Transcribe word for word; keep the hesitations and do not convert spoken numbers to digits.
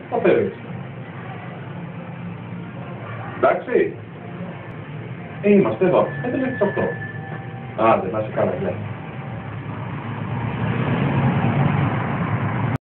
το φέρεις. Εντάξει. Είμαστε εδώ, έτρεχε τις οκτώ. Άντε, να σε καλά, γεια.